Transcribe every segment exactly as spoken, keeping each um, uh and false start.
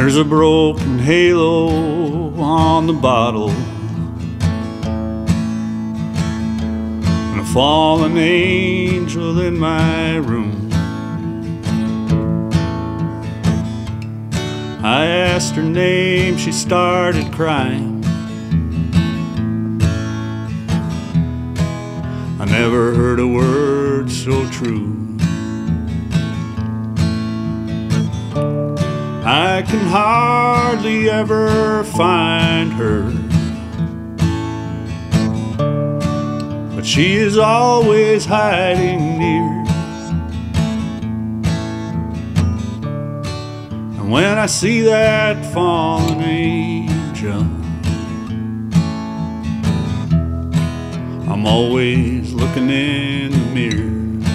There's a broken halo on the bottle and a fallen angel in my room. I asked her name, she started crying. I never heard a word so true. I can hardly ever find her, but she is always hiding near. And when I see that fallen angel, I'm always looking in the mirror.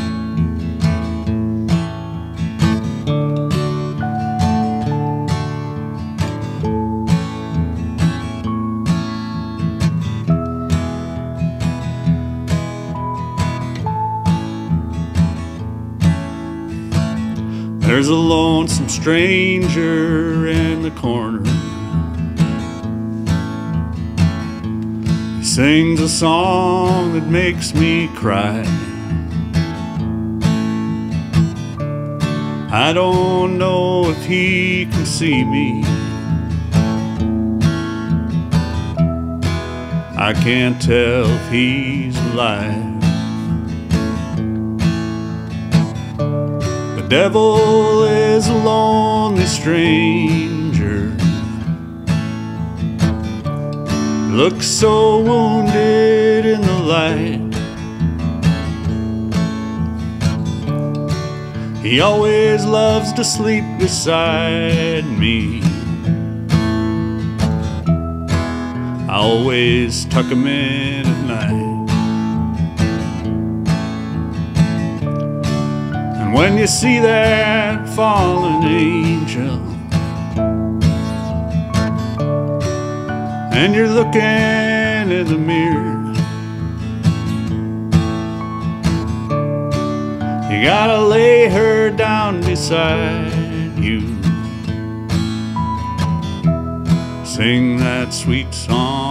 There's a lonesome stranger in the corner. He sings a song that makes me cry. I don't know if he can see me. I can't tell if he's alive. The devil is a lonely stranger, looks so wounded in the light. He always loves to sleep beside me. I always tuck him in at night. And when you see that fallen angel and you're looking in the mirror, you gotta lay her down beside you. Sing that sweet song